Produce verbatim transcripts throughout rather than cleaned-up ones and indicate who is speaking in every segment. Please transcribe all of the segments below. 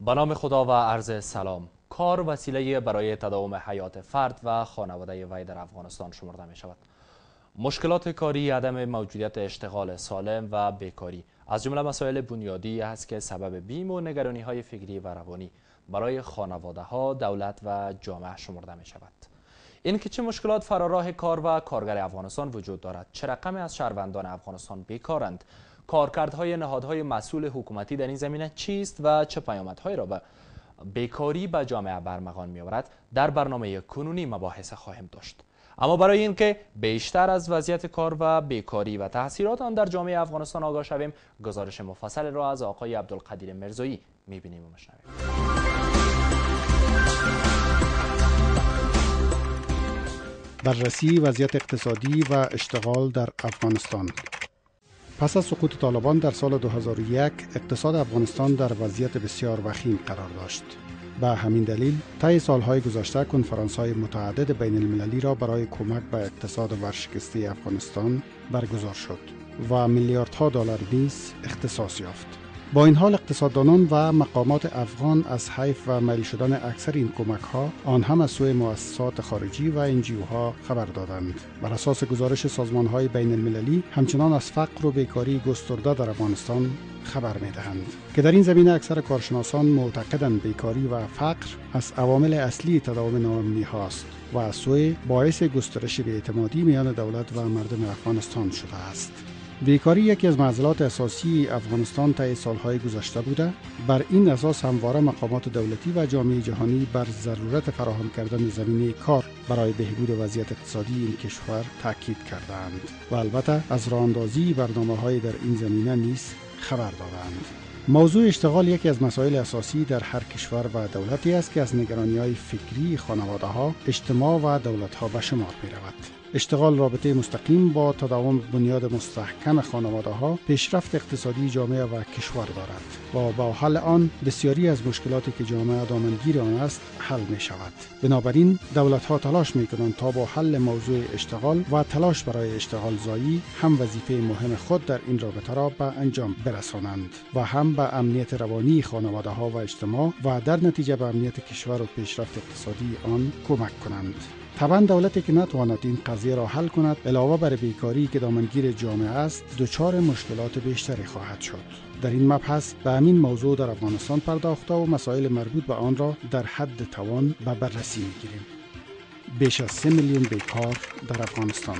Speaker 1: به نام خدا و عرض سلام. کار وسیله برای تداوم حیات فرد و خانواده وی در افغانستان شمرده می شود. مشکلات کاری، عدم موجودیت اشتغال سالم و بیکاری از جمله مسائل بنیادی است که سبب بیم و نگرانی های فکری و روانی برای خانواده ها، دولت و جامعه شمرده می شود. این که چه مشکلات فراراه کار و کارگر افغانستان وجود دارد، چه رقم از شهروندان افغانستان بیکارند، کارکردهای نهادهای مسئول حکومتی در این زمینه چیست و چه پیامدهایی را به بیکاری به جامعه برمغان می‌آورد، در برنامه کنونی مباحث خواهیم داشت. اما برای اینکه بیشتر از وضعیت کار و بیکاری و تاثیرات آن در جامعه افغانستان آگاه شویم، گزارش مفصل را از آقای عبدالقدیر مرزایی می‌بینیم و می‌شنویم.
Speaker 2: بررسی وضعیت اقتصادی و اشتغال در افغانستان. پس از سقوط طالبان در سال دو هزار و یک، اقتصاد افغانستان در وضعیت بسیار وخیم قرار داشت. به همین دلیل طی سالهای گذشته کنفرانس‌های متعدد بین المللی را برای کمک به اقتصاد ورشکسته افغانستان برگزار شد و میلیاردها دلار نیز اختصاص یافت. با این حال اقتصاددانان و مقامات افغان از حیف و میل شدن اکثر این کمک‌ها آن هم از سوی مؤسسات خارجی و انجیوها خبر دادند. بر اساس گزارش سازمان‌های بین المللی همچنان از فقر و بیکاری گسترده در افغانستان خبر می‌دهند که در این زمینه اکثر کارشناسان معتقدند بیکاری و فقر از عوامل اصلی تداوم ناامنی هاست و از سوی باعث گسترش بی‌اعتمادی میان دولت و مردم افغانستان شده است. بیکاری یکی از معضلات اساسی افغانستان طی سالهای گذشته بوده. بر این اساس همواره مقامات دولتی و جامعه جهانی بر ضرورت فراهم کردن زمینه کار برای بهبود وضعیت اقتصادی این کشور تاکید کردند و البته از راه‌اندازی برنامه‌های در این زمینه نیز خبر دادند. موضوع اشتغال یکی از مسائل اساسی در هر کشور و دولتی است که از نگرانی‌های فکری خانواده‌ها، اجتماع و دولت‌ها به شمار می‌رود. اشتغال رابطه مستقیم با تداوم بنیاد مستحکم خانواده‌ها، پیشرفت اقتصادی جامعه و کشور دارد و با حل آن بسیاری از مشکلاتی که جامعه دامنگیر آن است حل می شود. بنابراین دولت‌ها تلاش می‌کنند تا با حل موضوع اشتغال و تلاش برای اشتغال زایی هم وظیفه مهم خود در این رابطه را به انجام برسانند و هم به امنیت روانی خانواده‌ها و اجتماع و در نتیجه به امنیت کشور و پیشرفت اقتصادی آن کمک کنند. طبعا دولتی که نتواند این قضیه را حل کند، علاوه بر بیکاری که دامنگیر جامعه است، دچار مشکلات بیشتری خواهد شد. در این مبحث به همین موضوع در افغانستان پرداخته و مسائل مربوط به آن را در حد توان به بررسی می‌گیریم. بیش از سه میلیون بیکار در افغانستان.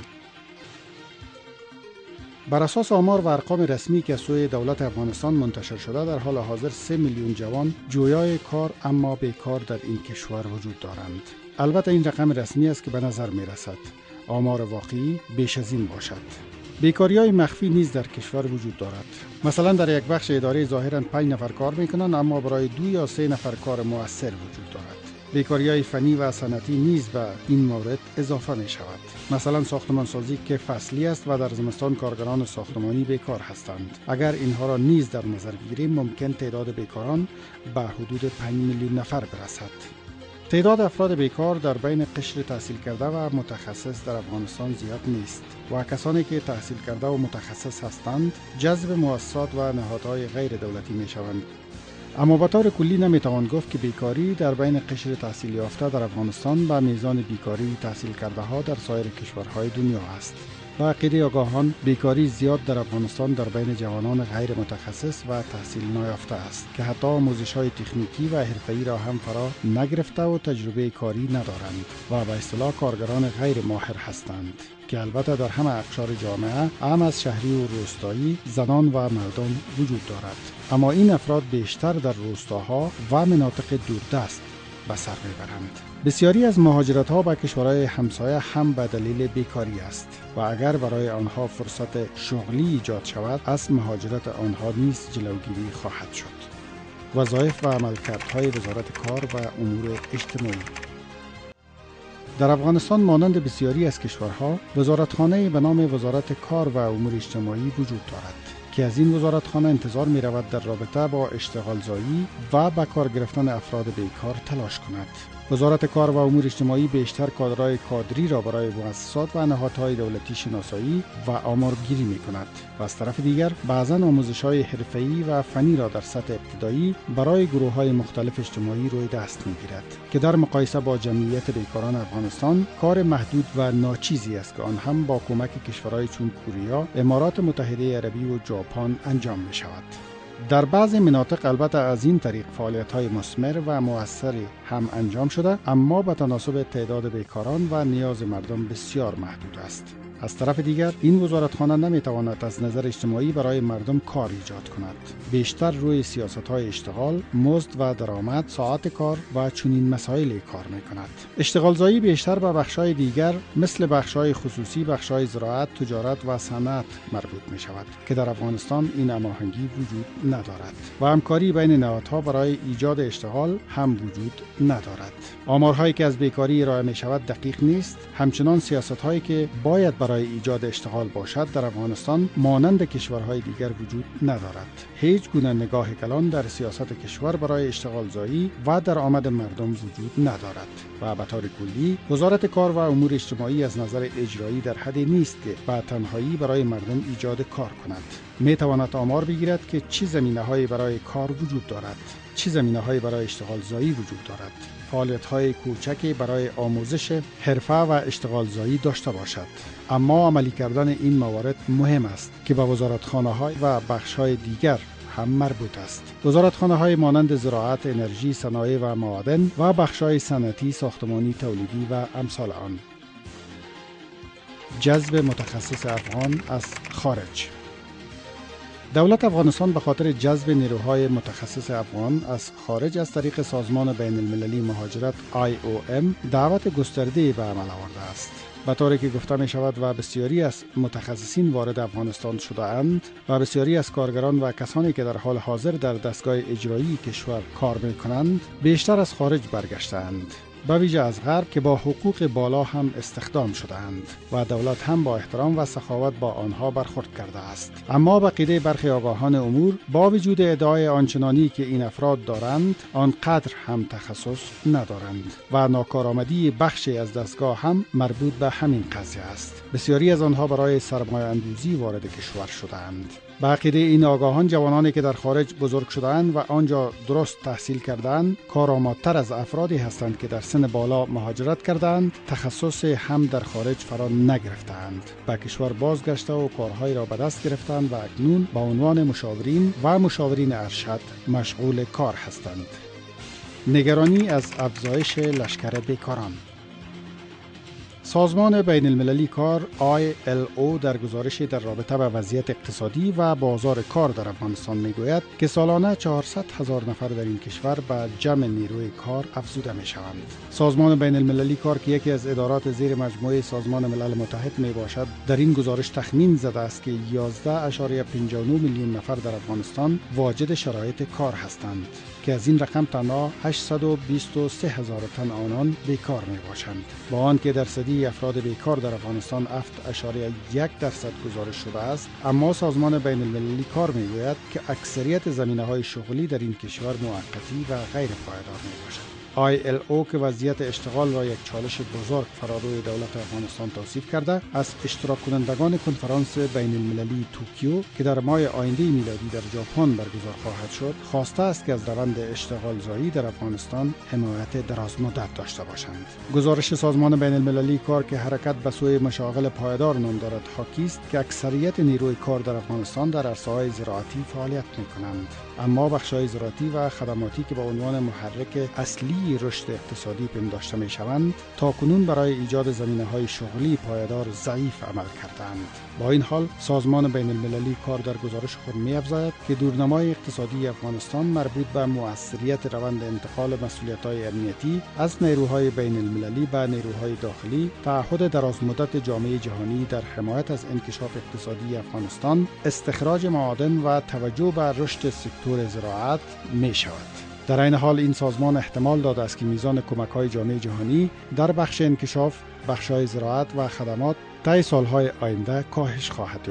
Speaker 2: بر اساس آمار و ارقام رسمی که از سوی دولت افغانستان منتشر شده، در حال حاضر سه میلیون جوان جویای کار اما بیکار در این کشور وجود دارند. البته این رقم رسمی است که به نظر می رسد. آمار واقعی بیش از این باشد. بیکاری‌های مخفی نیز در کشور وجود دارد. مثلا در یک بخش اداری ظاهراً پنج نفر کار می‌کنند اما برای دو یا سه نفر کار مؤثر وجود دارد. بیکاری‌های فنی و صنعتی نیز به این مورد اضافه می شود. مثلا ساختمانسازی که فصلی است و در زمستان کارگران ساختمانی بیکار هستند. اگر اینها را نیز در نظر بگیریم ممکن تعداد بیکاران به حدود پنج میلیون نفر برسد. تعداد افراد بیکار در بین قشر تحصیل کرده و متخصص در افغانستان زیاد نیست و کسانی که تحصیل کرده و متخصص هستند جذب مؤسسات و نهادهای غیر دولتی می شوند. اما به طور کلی نمیتوان گفت که بیکاری در بین قشر تحصیل یافته در افغانستان به میزان بیکاری تحصیل کرده ها در سایر کشورهای دنیا است. با عقیده آگاهان بیکاری زیاد در افغانستان در بین جوانان غیر متخصص و تحصیل نیافته است که حتی آموزش‌های تکنیکی و حرفه‌ای را هم فرا نگرفته و تجربه کاری ندارند و به اصطلاح کارگران غیر ماهر هستند که البته در همه اقشار جامعه هم از شهری و روستایی زنان و مردان وجود دارد. اما این افراد بیشتر در روستاها و مناطق دوردست به سر میبرند. بسیاری از مهاجرت‌ها به کشورهای همسایه هم به دلیل بیکاری است و اگر برای آنها فرصت شغلی ایجاد شود از مهاجرت آنها نیز جلوگیری خواهد شد. وظایف و عملکردهای وزارت کار و امور اجتماعی. در افغانستان مانند بسیاری از کشورها وزارتخانه‌ای به نام وزارت کار و امور اجتماعی وجود دارد که از این وزارتخانه انتظار می رود در رابطه با اشتغال زایی و به کار گرفتن افراد بیکار تلاش کند. وزارت کار و امور اجتماعی بیشتر کادرهای کادری را برای مؤسسات و نهادهای دولتی شناسایی و آمارگیری می کند و از طرف دیگر بعضاً آموزش‌های حرفه‌ای و فنی را در سطح ابتدایی برای گروه‌های مختلف اجتماعی روی دست می‌گیرد که در مقایسه با جمعیت بیکاران افغانستان کار محدود و ناچیزی است که آن هم با کمک کشورهای چون کره، امارات متحده عربی و ژاپن انجام می‌شود. در بعضی مناطق البته از این طریق فعالیت‌های مثمر و مؤثری هم انجام شده، اما به تناسب تعداد بیکاران و نیاز مردم بسیار محدود است. از طرف دیگر این وزارتخانه نمیتواند از نظر اجتماعی برای مردم کار ایجاد کند. بیشتر روی سیاست‌های اشتغال، مزد و درآمد، ساعت کار و چنین مسائلی کار می‌کند. اشتغال زایی بیشتر به بخش‌های دیگر مثل بخش‌های خصوصی، بخش‌های زراعت، تجارت و صنعت مربوط می‌شود که در افغانستان این هماهنگی وجود ندارد و همکاری بین نهادها برای ایجاد اشتغال هم وجود ندارد. آمارهایی که از بیکاری ارائه می‌شود دقیق نیست. همچنان سیاست‌هایی که باید برای ایجاد اشتغال باشد در افغانستان مانند کشورهای دیگر وجود ندارد. هیچ گونه نگاه کلان در سیاست کشور برای اشتغال زایی و درآمد مردم وجود ندارد و به طور کلی وزارت کار و امور اجتماعی از نظر اجرایی در حدی نیست که به تنهایی برای مردم ایجاد کار کند. می تواند آمار بگیرد که چه زمینه‌هایی برای کار وجود دارد، چه زمینه‌هایی برای اشتغال زایی وجود دارد. فعالیت‌های کوچکی برای آموزش حرفه و اشتغال زایی داشته باشد. اما عملی کردن این موارد مهم است که به وزارتخانه‌های و بخش‌های دیگر هم مربوط است. وزارتخانه‌های مانند زراعت، انرژی، صنایع و معادن و بخش‌های صنعتی، ساختمانی، تولیدی و امثال آن. جذب متخصص افغان از خارج. دولت افغانستان به خاطر جذب نیروهای متخصص افغان از خارج از طریق سازمان بین المللی مهاجرت آی او ام دعوت گسترده‌ای به عمل آورده است. به طوری که گفته می شود و بسیاری از متخصصین وارد افغانستان شده اند و بسیاری از کارگران و کسانی که در حال حاضر در دستگاه اجرایی کشور کار می کنند بیشتر از خارج برگشتند، به ویژه از غرب که با حقوق بالا هم استخدام شده‌اند و دولت هم با احترام و سخاوت با آنها برخورد کرده است. اما به عقیده برخی آگاهان امور با وجود ادعای آنچنانی که این افراد دارند آنقدر هم تخصص ندارند و ناکارآمدی بخشی از دستگاه هم مربوط به همین قضیه است. بسیاری از آنها برای سرمایه اندوزی وارد کشور شده‌اند. به عقیده این آگاهان جوانانی که در خارج بزرگ شده‌اند و آنجا درست تحصیل کردند کارآمدتر از افرادی هستند که در سن بالا مهاجرت کردند، تخصص هم در خارج فرا نگرفتند، به کشور بازگشته و کارهایی را به دست گرفتند و اکنون با عنوان مشاورین و مشاورین ارشد مشغول کار هستند. نگرانی از افزایش لشکر بیکاران. سازمان بین المللی کار آی ال او در گزارشی در رابطه با وضعیت اقتصادی و بازار کار در افغانستان میگوید که سالانه چهارصد هزار نفر در این کشور به جمع نیروی کار افزوده می شوند. سازمان بین المللی کار که یکی از ادارات زیر مجموعه سازمان ملل متحد می باشد در این گزارش تخمین زده است که یازده اشاریه پنجاه و نه میلیون نفر در افغانستان واجد شرایط کار هستند که از این رقم تنها هشتصد و بیست و سه هزار تن آنان بیکار می باشند. با آنکه درصدی افراد بیکار در افغانستان هفت اشاریه یک درصد گزارش شده است، اما سازمان بین المللی کار می گوید که اکثریت زمینه‌های شغلی در این کشور موقتی و غیر پایدار می باشد. آی ال او که وضعیت اشتغال را یک چالش بزرگ فراروی دولت افغانستان توصیف کرده، از اشتراک کنندگان کنفرانس بین المللی توکیو که در ماه آینده میلادی در ژاپن برگزار خواهد شد، خواسته است که از روند اشتغال زایی در افغانستان حمایت دراز مدت داشته باشند. گزارش سازمان بین المللی کار که حرکت به سوی مشاغل پایدار نام دارد حاکی است که اکثریت نیروی کار در افغانستان در عرصه‌های زراعتی فعالیت می‌کنند، اما بخش‌های زراعتی و خدماتی که به عنوان محرک اصلی رشد اقتصادی پنداشته می‌شوند تاکنون برای ایجاد زمینه‌های شغلی پایدار ضعیف عمل کردند. با این حال سازمان بین المللی کار در گزارش خود می‌افزاید که دورنمای اقتصادی افغانستان مربوط به مؤثریت روند انتقال مسئولیت‌های امنیتی از نیروهای بین المللی به نیروهای داخلی، تعهد درازمدت جامعه جهانی در حمایت از انکشاف اقتصادی افغانستان، استخراج معادن و توجه به رشد سکتور زراعت می‌شود. در این حال این سازمان احتمال داده است که میزان کمک‌های جامعه جهانی در بخش انکشاف، بخش‌های زراعت و خدمات طی سال‌های آینده کاهش خواهد یافت.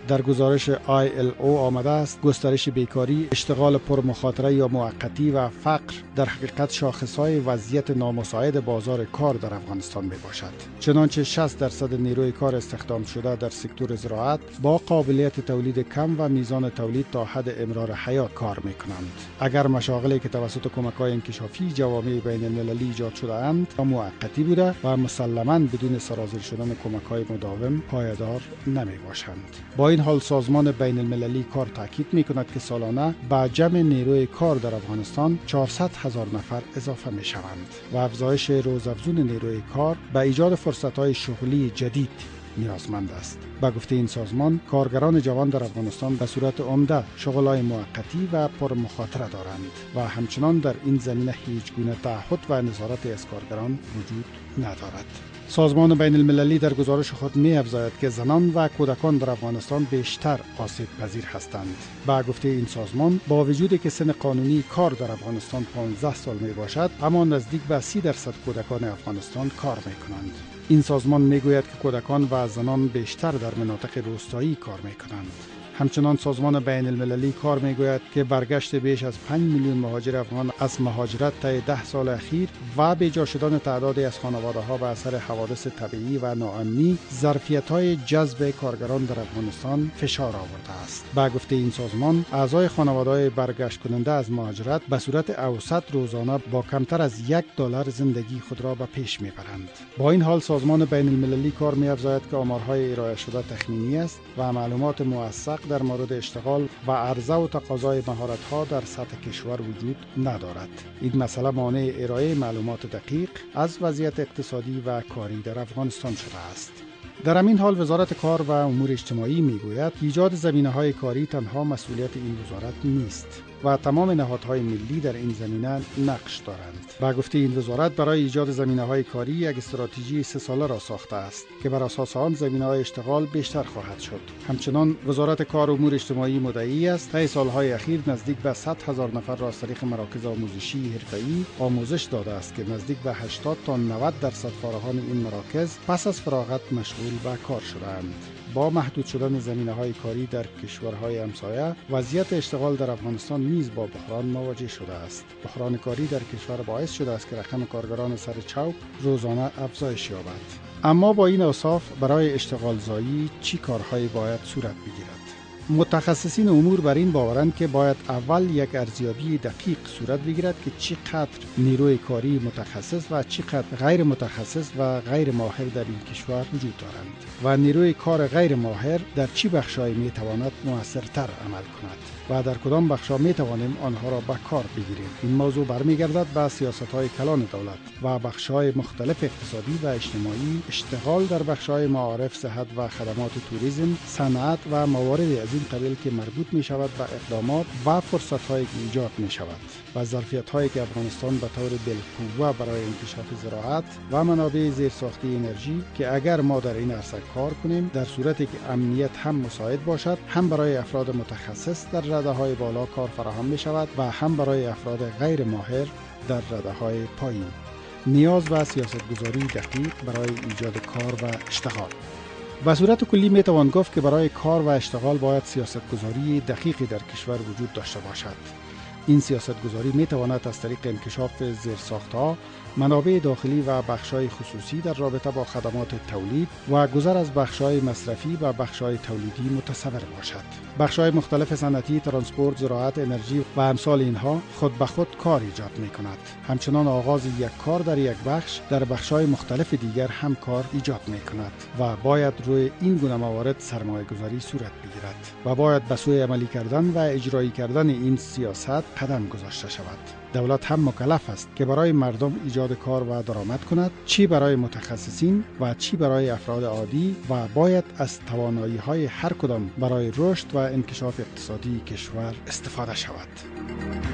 Speaker 2: در گزارش آی ال او آمده است گسترش بیکاری، اشتغال پرمخاطره یا موقتی و فقر در حقیقت شاخصهای وضعیت نامساعد بازار کار در افغانستان می باشد. چنانچه شصت درصد نیروی کار استخدام شده در سکتور زراعت با قابلیت تولید کم و میزان تولید تا حد امرار حیات کار می کنند. اگر مشاغلی که توسط کمک‌های انکشافی جوامع بین المللی ایجاد شده اند موقتی بوده و مسلماً بدون سرازیر شدن کمک‌های مداوم پایدار نمی باشند. با این حال سازمان بین المللی کار تاکید می کند که سالانه به جمع نیروی کار در افغانستان چهارصد هزار نفر اضافه می شوند و افزایش روزافزون نیروی کار به ایجاد فرصت‌های شغلی جدید نیازمند است. با گفته این سازمان کارگران جوان در افغانستان به صورت عمده شغل‌های موقتی و پرمخاطره دارند و همچنان در این زمینه هیچ گونه تعهد و نظارت از کارگران وجود ندارد. سازمان بین المللی در گزارش خود می افزاید که زنان و کودکان در افغانستان بیشتر آسیب پذیر هستند. با گفته این سازمان با وجودی که سن قانونی کار در افغانستان پانزده سال می باشد اما نزدیک به سی درصد کودکان افغانستان کار می کنند. این سازمان می گوید که کودکان و زنان بیشتر در مناطق روستایی کار می کنند. همچنان سازمان بین المللی کار می گوید که برگشت بیش از پنج میلیون مهاجر افغان از مهاجرت طی ده سال اخیر و بیجا شدن تعدادی از خانواده ها به اثر حوادث طبیعی و ناامنی ظرفیت های جذب کارگران در افغانستان فشار آورده است. با گفته این سازمان اعضای خانواده برگشت کننده از مهاجرت به صورت اوسط روزانه با کمتر از یک دلار زندگی خود را به پیش می برند. با این حال سازمان بین المللی کار می افزاید که آمارهای ارائه شده تخمینی است و معلومات موثق در مورد اشتغال و عرضه و تقاضای مهارت‌ها در سطح کشور وجود ندارد. این مسئله مانع ارائه معلومات دقیق از وضعیت اقتصادی و کاری در افغانستان شده است. در همین حال وزارت کار و امور اجتماعی میگوید ایجاد زمینه‌های کاری تنها مسئولیت این وزارت نیست و تمام نهادهای ملی در این زمینه نقش دارند. با گفته این وزارت برای ایجاد زمینه‌های کاری یک استراتژی سه ساله را ساخته است که بر اساس آن زمینه‌های اشتغال بیشتر خواهد شد. همچنان وزارت کار و امور اجتماعی مدعی است طی سالهای اخیر نزدیک به صد هزار نفر را از طریق مراکز آموزشی حرفه‌ای آموزش داده است که نزدیک به هشتاد تا نود درصد فارغان این مراکز پس از فراغت مشغول به کار شدند. با محدود شدن زمینه‌های کاری در کشورهای همسایه وضعیت اشتغال در افغانستان نیز با بحران مواجه شده است. بحران کاری در کشور باعث شده است که رقم کارگران سر چوب روزانه افزایش یابد. اما با این اوصاف برای اشتغال زایی چی کارهایی باید صورت بگیرد؟ متخصصین امور بر این باورند که باید اول یک ارزیابی دقیق صورت بگیرد که چقدر نیروی کاری متخصص و چقدر غیر متخصص و غیر ماهر در این کشور وجود دارند و نیروی کار غیر ماهر در چه بخش‌هایی می‌تواند موثرتر عمل کند و در کدام بخش‌ها می‌توانیم آنها را به کار بگیریم. این موضوع برمیگردد به سیاست‌های کلان دولت و بخش‌های مختلف اقتصادی و اجتماعی، اشتغال در بخش‌های معارف، صحت و خدمات، توریسم، صنعت و مواردی از این قبیل که مربوط می‌شود به اقدامات و فرصت‌هایی که ایجاد می‌شود و ظرفیت‌هایی که افغانستان به طور بالقوه برای انکشاف زراعت و منابع زیرساختی انرژی که اگر ما در این عرصه کار کنیم در صورتی که امنیت هم مساعد باشد هم برای افراد متخصص در رده‌های بالا کار فراهم می‌شود و هم برای افراد غیر ماهر در رده‌های پایین. نیاز به سیاست‌گذاری دقیق برای ایجاد کار و اشتغال. به صورت کلی می توان گفت که برای کار و اشتغال باید سیاست‌گذاری دقیقی در کشور وجود داشته باشد. این سیاست‌گذاری می تواند از طریق انکشاف زیرساخت‌ها، منابع داخلی و بخش‌های خصوصی در رابطه با خدمات تولید و گذر از بخش‌های مصرفی و بخش‌های تولیدی متصور باشد. بخش‌های مختلف صنعتی، ترانسپورت، زراعت، انرژی و امثال اینها خود به خود کار ایجاد می‌کند. همچنان آغاز یک کار در یک بخش در بخش‌های مختلف دیگر هم کار ایجاد می‌کند و باید روی این گونه موارد سرمایه‌گذاری صورت بگیرد و باید به سوی عملی کردن و اجرایی کردن این سیاست قدم گذاشته شود. دولت هم مکلف است که برای مردم ایجاد کار و درآمد کند، چی برای متخصصین و چی برای افراد عادی و باید از توانایی‌های هر کدام برای رشد و انکشاف اقتصادی کشور استفاده شود.